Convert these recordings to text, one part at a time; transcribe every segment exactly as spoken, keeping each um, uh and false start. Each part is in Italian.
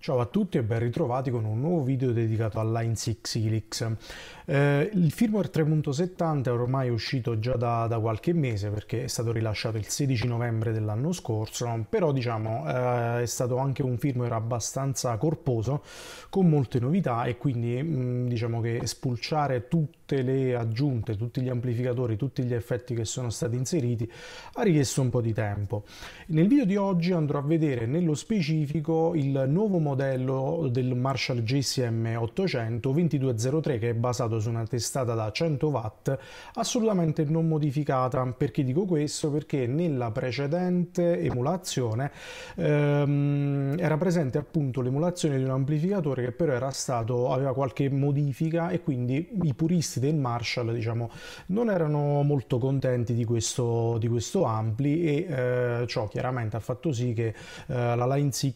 Ciao a tutti e ben ritrovati con un nuovo video dedicato a Line sei Helix. Eh, il firmware tre punto settanta è ormai uscito già da, da qualche mese perché è stato rilasciato il sedici novembre dell'anno scorso, però diciamo eh, è stato anche un firmware abbastanza corposo con molte novità e quindi mh, diciamo che spulciare tutte le aggiunte, tutti gli amplificatori, tutti gli effetti che sono stati inseriti ha richiesto un po' di tempo. Nel video di oggi andrò a vedere nello specifico il nuovo modello del Marshall J C M ottocento ventidue zero tre che è basato su una testata da cento watt assolutamente non modificata. Perché dico questo? Perché nella precedente emulazione ehm, era presente appunto l'emulazione di un amplificatore che però era stato, aveva qualche modifica e quindi i puristi del Marshall diciamo non erano molto contenti di questo, di questo ampli e eh, ciò chiaramente ha fatto sì che eh, la Line sei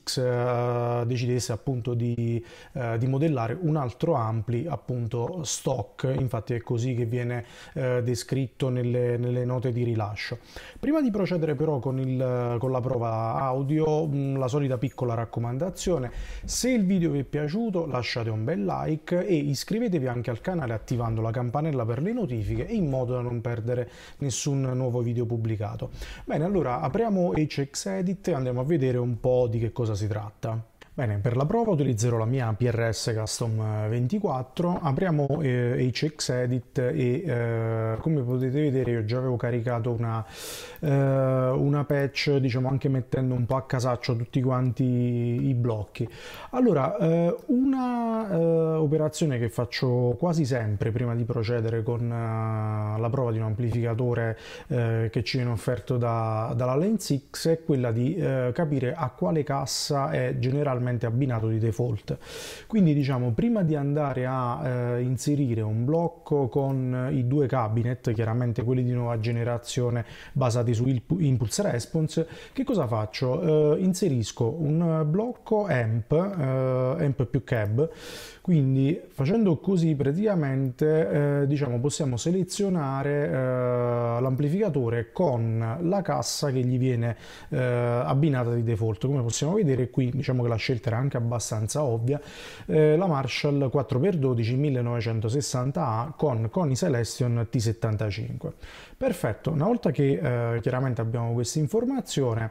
eh, decidesse appunto di, eh, di modellare un altro ampli appunto stock. Infatti è così che viene eh, descritto nelle, nelle note di rilascio. Prima di procedere però con, il, con la prova audio, mh, la solita piccola raccomandazione: se il video vi è piaciuto lasciate un bel like e iscrivetevi anche al canale attivando la campanella per le notifiche in modo da non perdere nessun nuovo video pubblicato. Bene, allora apriamo HXEdit e andiamo a vedere un po' di che cosa si tratta. Bene, per la prova utilizzerò la mia P R S Custom ventiquattro, apriamo eh, HXEdit e eh, come potete vedere io già avevo caricato una, eh, una patch, diciamo anche mettendo un po' a casaccio tutti quanti i blocchi. Allora, eh, una eh, operazione che faccio quasi sempre prima di procedere con eh, la prova di un amplificatore eh, che ci viene offerto da, dalla Line sei è quella di eh, capire a quale cassa è generalmente abbinato di default. Quindi diciamo prima di andare a eh, inserire un blocco con i due cabinet, chiaramente quelli di nuova generazione basati su impulse response, che cosa faccio? Eh, inserisco un blocco amp, eh, amp più cab. Quindi facendo così praticamente eh, diciamo possiamo selezionare eh, l'amplificatore con la cassa che gli viene eh, abbinata di default. Come possiamo vedere qui diciamo che la scelta era anche abbastanza ovvia, eh, la Marshall quattro per dodici millenovecentosessanta A con Koni Celestion T settantacinque. Perfetto, una volta che eh, chiaramente abbiamo questa informazione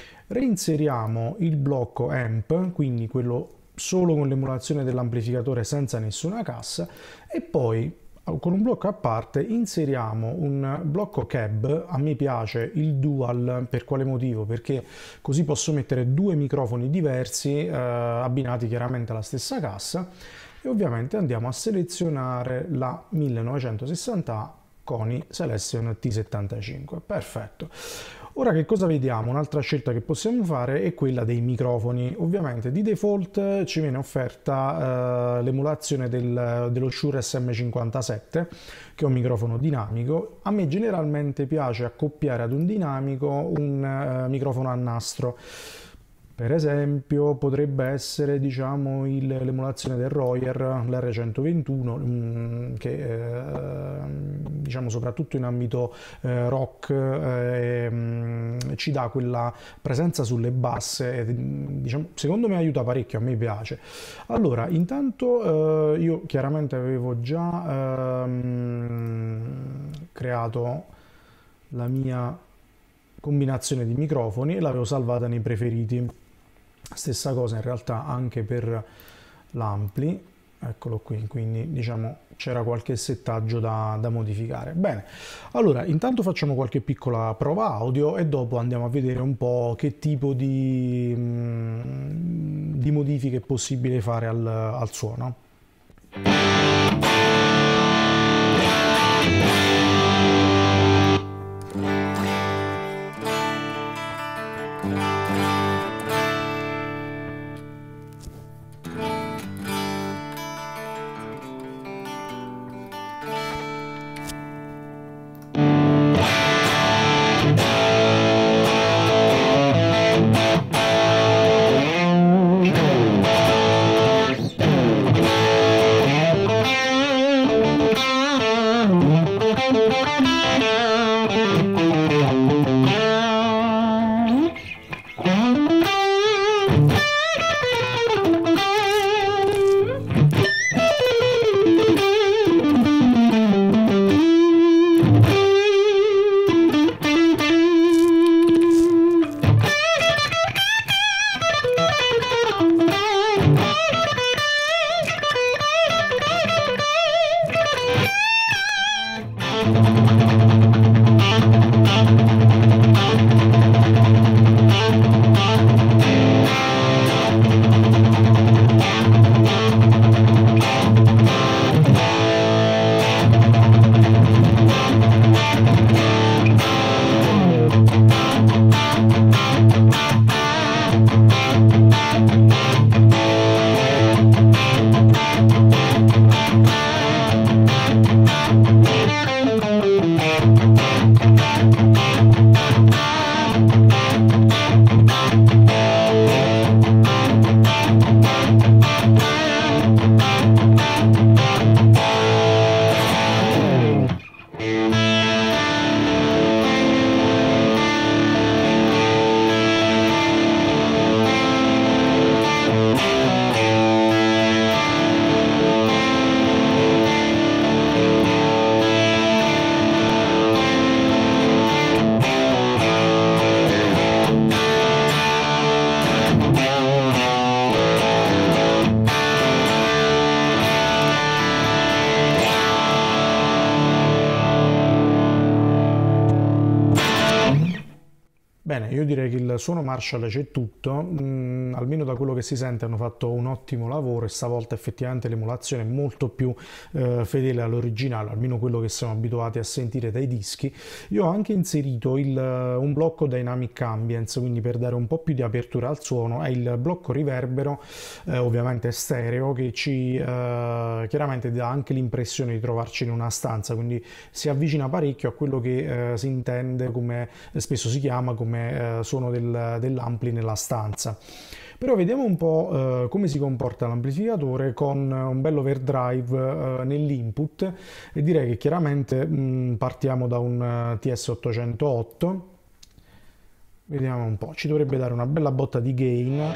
reinseriamo il blocco amp, quindi quello solo con l'emulazione dell'amplificatore senza nessuna cassa, e poi con un blocco a parte inseriamo un blocco cab. A me piace il dual, per quale motivo? Perché così posso mettere due microfoni diversi eh, abbinati chiaramente alla stessa cassa, e ovviamente andiamo a selezionare la millenovecentosessanta A Koni Celestion T settantacinque. Perfetto. Ora che cosa vediamo? Un'altra scelta che possiamo fare è quella dei microfoni. Ovviamente di default ci viene offerta eh, l'emulazione del, dello Shure S M cinquantasette, che è un microfono dinamico. A me generalmente piace accoppiare ad un dinamico un eh, microfono a nastro. Per esempio potrebbe essere diciamo l'emulazione del Royer, l'R centoventuno, mh, che eh, diciamo soprattutto in ambito eh, rock eh, mh, ci dà quella presenza sulle basse, eh, diciamo, secondo me aiuta parecchio, a me piace. Allora intanto eh, io chiaramente avevo già ehm, creato la mia combinazione di microfoni e l'avevo salvata nei preferiti. Stessa cosa in realtà anche per l'ampli, eccolo qui, quindi diciamo c'era qualche settaggio da, da modificare. Bene, allora intanto facciamo qualche piccola prova audio e dopo andiamo a vedere un po' che tipo di, mh, di modifiche è possibile fare al, al suono. Bene, io direi che il suono Marshall c'è tutto, mm, almeno da quello che si sente hanno fatto un ottimo lavoro e stavolta effettivamente l'emulazione è molto più eh, fedele all'originale, almeno quello che siamo abituati a sentire dai dischi. Io ho anche inserito il, un blocco Dynamic Ambience, quindi per dare un po' più di apertura al suono, è il blocco riverbero, eh, ovviamente stereo, che ci eh, chiaramente dà anche l'impressione di trovarci in una stanza, quindi si avvicina parecchio a quello che eh, si intende come spesso si chiama come eh, suono del, dell'ampli nella stanza. Però vediamo un po' eh, come si comporta l'amplificatore con un bello overdrive eh, nell'input, e direi che chiaramente mh, partiamo da un T S ottocentotto. Vediamo un po', ci dovrebbe dare una bella botta di gain.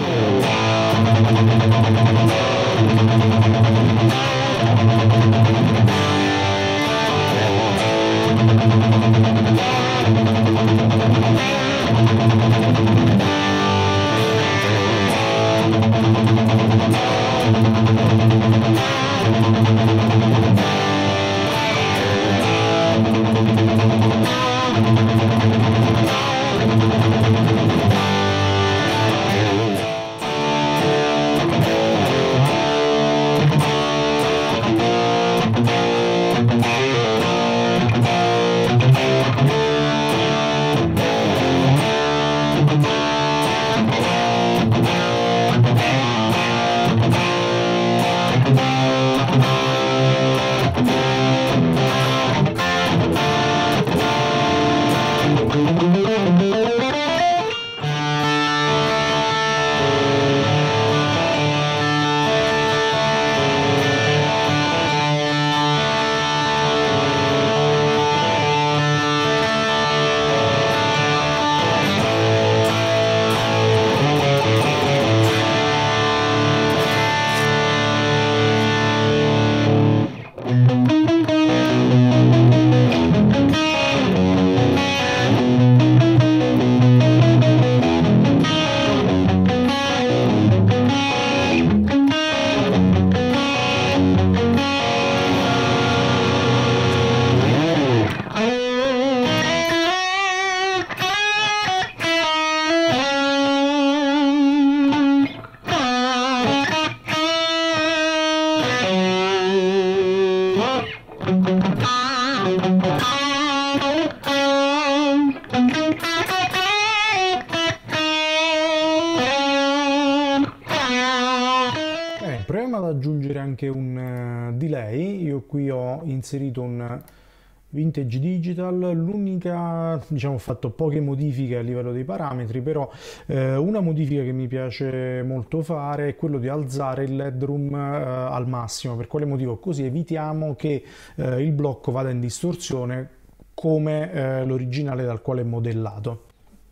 Proviamo ad aggiungere anche un uh, delay. Io qui ho inserito un Vintage Digital, l'unica, diciamo, ho fatto poche modifiche a livello dei parametri, però eh, una modifica che mi piace molto fare è quello di alzare il headroom eh, al massimo. Per quale motivo? Così evitiamo che eh, il blocco vada in distorsione come eh, l'originale dal quale è modellato.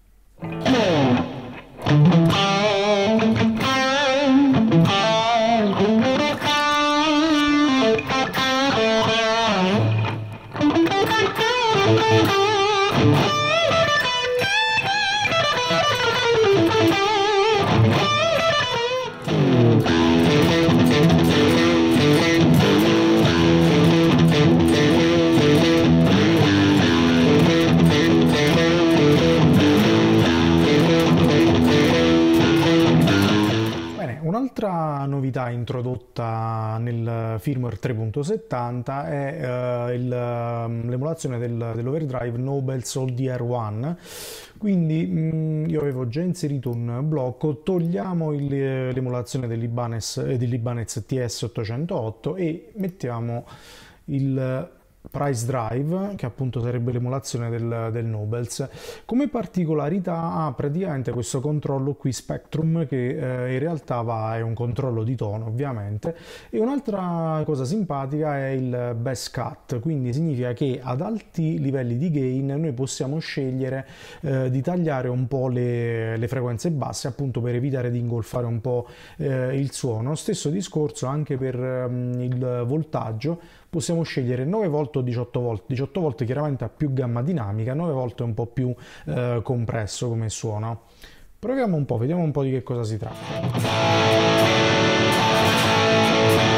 Un'altra novità introdotta nel firmware tre punto settanta è uh, l'emulazione del, dell'overdrive Nobels O D R uno. Quindi mh, io avevo già inserito un blocco, togliamo l'emulazione dell'Ibanez, eh, dell'Ibanez T S ottocentotto e mettiamo il Price Drive, che appunto sarebbe l'emulazione del, del Nobles. Come particolarità ha praticamente questo controllo qui Spectrum, che eh, in realtà va, è un controllo di tono ovviamente, e un'altra cosa simpatica è il Bass Cut, quindi significa che ad alti livelli di gain noi possiamo scegliere eh, di tagliare un po' le, le frequenze basse, appunto per evitare di ingolfare un po' eh, il suono. Stesso discorso anche per um, il voltaggio, possiamo scegliere nove volt o diciotto volt. diciotto volt chiaramente ha più gamma dinamica, nove volt è un po' più eh, compresso come suona. Proviamo un po', vediamo un po' di che cosa si tratta.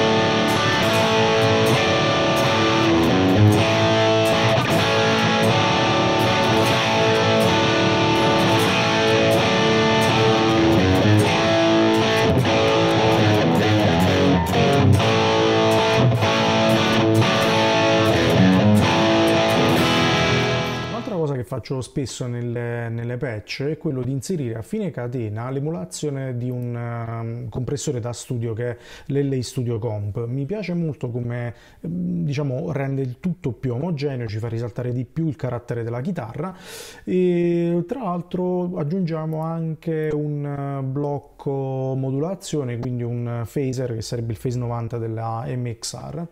Faccio spesso nelle, nelle patch è quello di inserire a fine catena l'emulazione di un um, compressore da studio che è l'L A Studio Comp. Mi piace molto come diciamo rende il tutto più omogeneo, ci fa risaltare di più il carattere della chitarra, e tra l'altro aggiungiamo anche un blocco modulazione, quindi un phaser che sarebbe il phase novanta della M X R.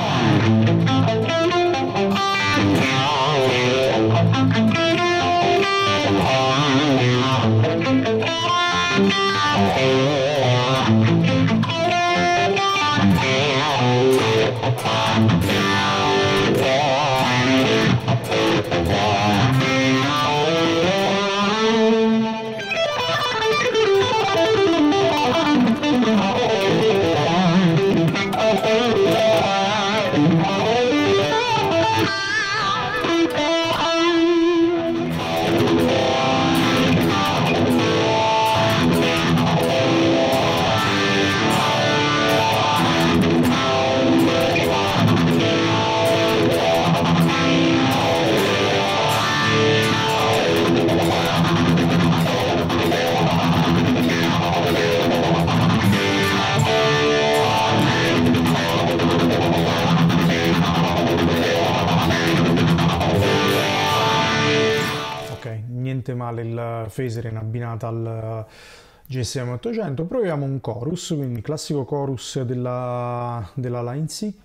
Niente male il phaser in abbinata al G S M ottocento. Proviamo un chorus, quindi classico chorus della, della Line sei.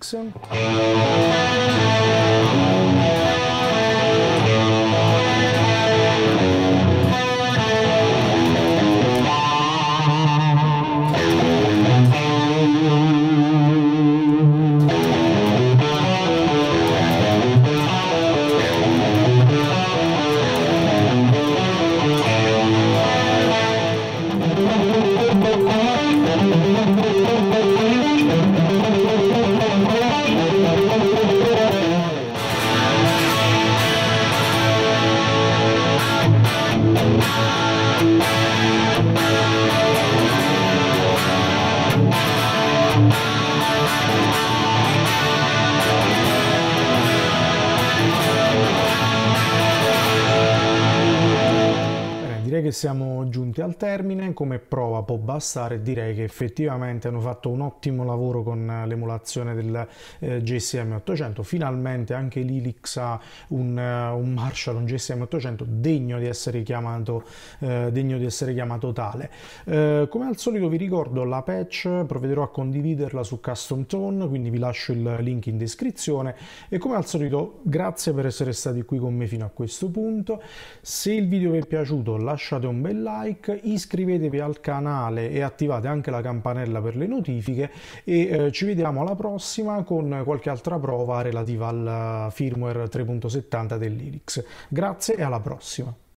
Che siamo giunti al termine. Come prova può bastare, direi che effettivamente hanno fatto un ottimo lavoro con l'emulazione del eh, G S M ottocento. Finalmente anche l'Helix ha un, uh, un Marshall, un G S M ottocento degno di essere chiamato, eh, degno di essere chiamato tale. Eh, come al solito vi ricordo la patch, provvederò a condividerla su Custom Tone, quindi vi lascio il link in descrizione, e come al solito grazie per essere stati qui con me fino a questo punto. Se il video vi è piaciuto lasciate un bel like, iscrivetevi al canale e attivate anche la campanella per le notifiche, e eh, ci vediamo alla prossima con qualche altra prova relativa al firmware tre punto settanta dell'Helix. Grazie e alla prossima!